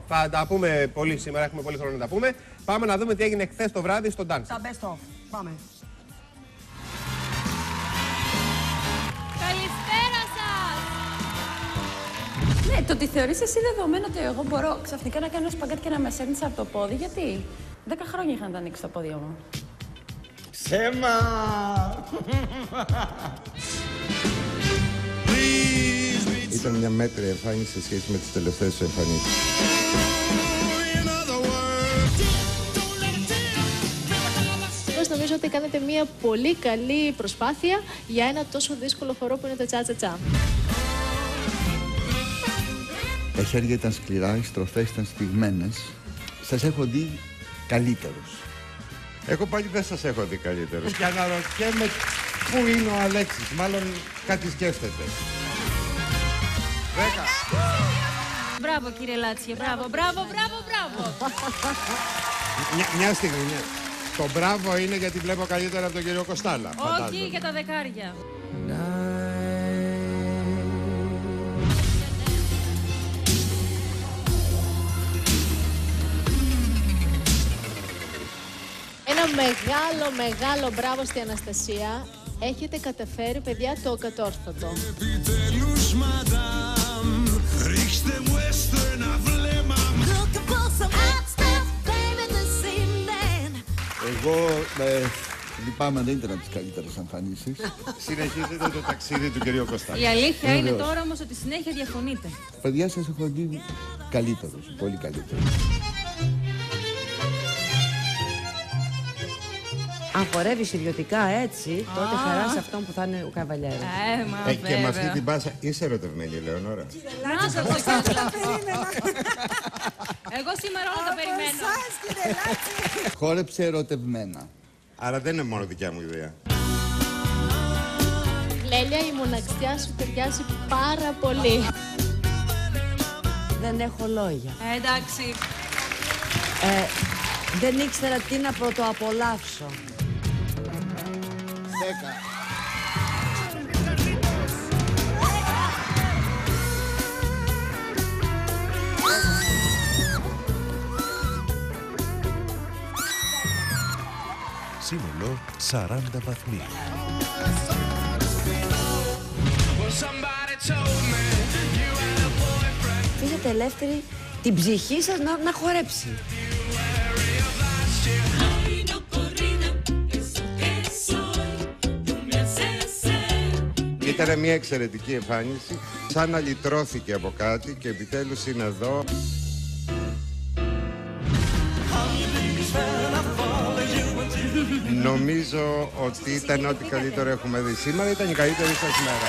Θα τα πούμε πολύ σήμερα, έχουμε πολύ χρόνο να τα πούμε. Πάμε να δούμε τι έγινε χθες το βράδυ στο Dancing. Τα best of. Πάμε. Καλησπέρα σας! Ναι, το ότι θεωρείς εσύ δεδομένο ότι εγώ μπορώ ξαφνικά να κάνω σπαγκάτι και να με σέρνεις από το πόδι, γιατί 10 χρόνια είχα να τα ανοίξει τα πόδια μου. Ψέμα! Ήταν μια μέτρια εμφάνιση σε σχέση με τις τελευταίες σου εμφανίσεις. Νομίζω ότι κάνετε μια πολύ καλή προσπάθεια για ένα τόσο δύσκολο χορό που είναι το τσα-τσα-τσα. Τα χέρια ήταν σκληρά, οι στροφές ήταν στιγμένες. Σας έχω δει καλύτερους. Εγώ πάλι δεν σας έχω δει καλύτερους. Και αναρωτιέμαι πού είναι ο Αλέξης. Μάλλον κάτι σκέφτεται. 10. Μπράβο κύριε Λάτσιε, μπράβο. Μια στιγμή, ναι. Το μπράβο είναι γιατί βλέπω καλύτερα από τον κύριο Κοστάλα. Όχι για τα δεκάρια. Ένα μεγάλο μπράβο στη Αναστασία. Έχετε καταφέρει, παιδιά, το κατόρθωτο. Επιτέλους, μαντάμ, ρίξτε μου έστω ένα βλέμμα. Εγώ λυπάμαι, δεν ήταν από τις καλύτερες εμφανίσεις. Συνεχίζεται το ταξίδι του κυρίου Κοστάλα. Η αλήθεια είναι τώρα όμως ότι συνέχεια διαφωνείτε. Παιδιά, σας έχω δει καλύτερους, πολύ καλύτερους. Αν χορεύεις ιδιωτικά έτσι, τότε χαράς αυτόν που θα είναι ο καβαλιέρος. Και με αυτή την πάσα είσαι ερωτευμένη, Λεωνόρα. Να σας το κάνω. Εγώ σήμερα όλα τα περιμένω. Χόρεψε ερωτευμένα. Άρα δεν είναι μόνο δικιά μου ιδέα. Λέλια, η μοναξιά σου ταιριάζει πάρα πολύ. Δεν έχω λόγια. Εντάξει. Δεν ήξερα τι να πρωτοαπολαύσω. 10. Σύνολο 40 βαθμοί. Αφήσετε ελεύθερη την ψυχή σας να χορέψει. Ήταν μια εξαιρετική εμφάνιση. Σαν να λυτρώθηκε από κάτι και επιτέλους είναι εδώ. Νομίζω ότι ήταν ό,τι καλύτερο έχουμε δει. Σήμερα ήταν η καλύτερη σας μέρα.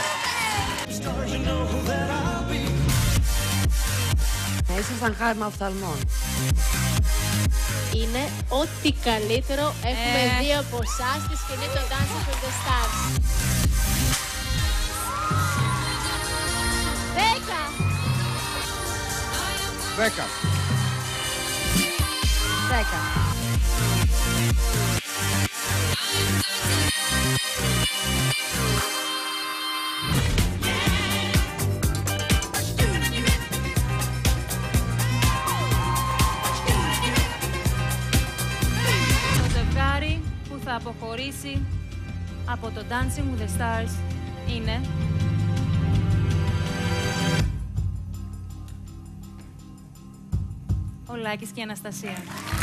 Ήσασταν χάρμα οφθαλμών. Είναι ό,τι καλύτερο έχουμε δει από εσάς στη σκηνή των Dancing with the Stars. 10. 10. Το ζευγάρι που θα αποχωρήσει από το Dancing with the Stars είναι... ο Λάκης και η Αναστασία.